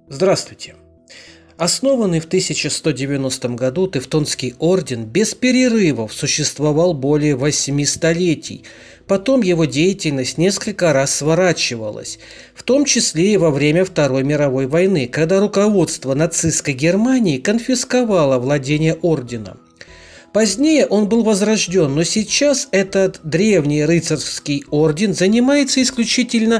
Здравствуйте! Основанный в 1190 году Тевтонский орден без перерывов существовал более 8 столетий. Потом его деятельность несколько раз сворачивалась, в том числе и во время Второй мировой войны, когда руководство нацистской Германии конфисковало владения ордена. Позднее он был возрожден, но сейчас этот древний рыцарский орден занимается исключительно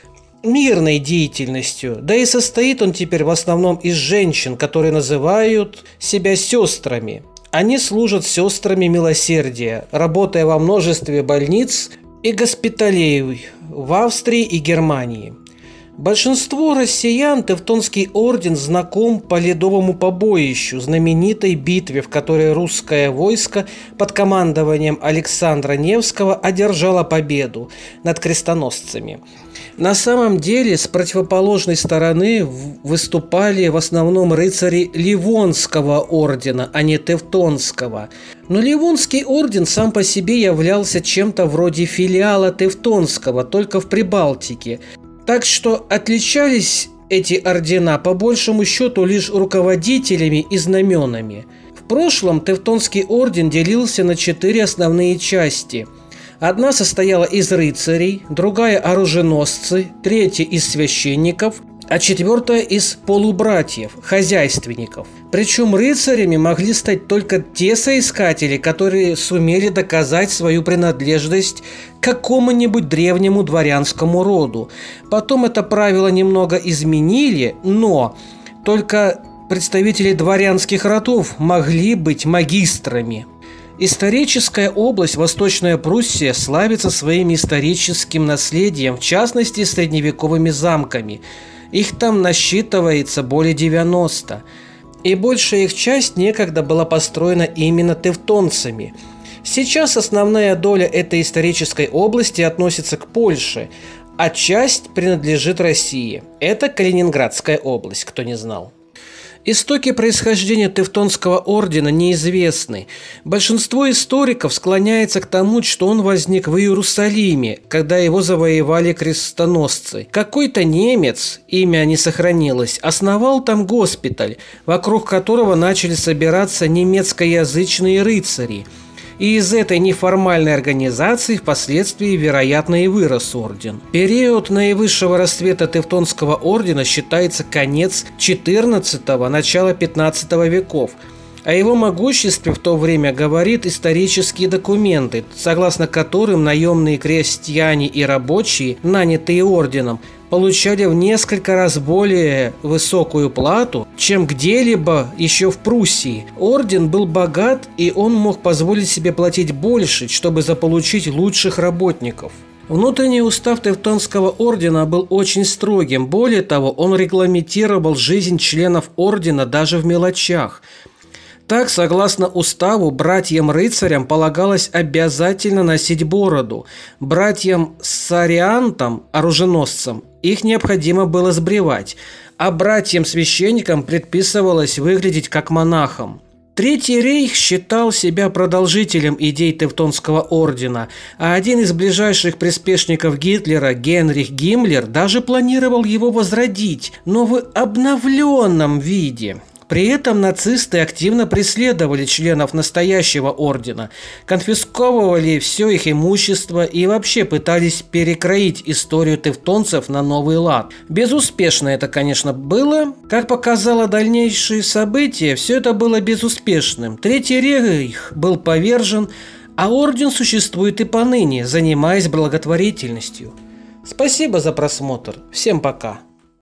мирной деятельностью, да и состоит он теперь в основном из женщин, которые называют себя сестрами. Они служат сестрами милосердия, работая во множестве больниц и госпиталей в Австрии и Германии. Большинству россиян Тевтонский орден знаком по Ледовому побоищу, знаменитой битве, в которой русское войско под командованием Александра Невского одержало победу над крестоносцами. На самом деле с противоположной стороны выступали в основном рыцари Ливонского ордена, а не Тевтонского. Но Ливонский орден сам по себе являлся чем-то вроде филиала Тевтонского, только в Прибалтике. Так что отличались эти ордена по большему счету лишь руководителями и знаменами. В прошлом Тевтонский орден делился на 4 основные части. Одна состояла из рыцарей, другая – оруженосцы, третья – из священников, а четвертая – из полубратьев, хозяйственников. Причем рыцарями могли стать только те соискатели, которые сумели доказать свою принадлежность к какому-нибудь древнему дворянскому роду. Потом это правило немного изменили, но только представители дворянских родов могли быть магистрами. Историческая область Восточная Пруссия славится своим историческим наследием, в частности средневековыми замками. Их там насчитывается более 90. И большая их часть некогда была построена именно тевтонцами. Сейчас основная доля этой исторической области относится к Польше, а часть принадлежит России. Это Калининградская область, кто не знал. Истоки происхождения Тевтонского ордена неизвестны. Большинство историков склоняется к тому, что он возник в Иерусалиме, когда его завоевали крестоносцы. Какой-то немец, имя не сохранилось, основал там госпиталь, вокруг которого начали собираться немецкоязычные рыцари. И из этой неформальной организации впоследствии, вероятно, и вырос орден. Период наивысшего расцвета Тевтонского ордена считается конец XIV – начало XV веков. О его могуществе в то время говорят исторические документы, согласно которым наемные крестьяне и рабочие, нанятые орденом, получали в несколько раз более высокую плату, чем где-либо еще в Пруссии. Орден был богат, и он мог позволить себе платить больше, чтобы заполучить лучших работников. Внутренний устав Тевтонского ордена был очень строгим. Более того, он регламентировал жизнь членов ордена даже в мелочах. Так, согласно уставу, братьям-рыцарям полагалось обязательно носить бороду. Братьям-сариантам, оруженосцам, их необходимо было сбривать, а братьям-священникам предписывалось выглядеть как монахам. Третий рейх считал себя продолжителем идей Тевтонского ордена, а один из ближайших приспешников Гитлера, Генрих Гиммлер, даже планировал его возродить, но в обновленном виде. При этом нацисты активно преследовали членов настоящего ордена, конфисковывали все их имущество и вообще пытались перекроить историю тевтонцев на новый лад. Безуспешно это, конечно, было. Как показало дальнейшие события, все это было безуспешным. Третий рейх был повержен, а орден существует и поныне, занимаясь благотворительностью. Спасибо за просмотр. Всем пока.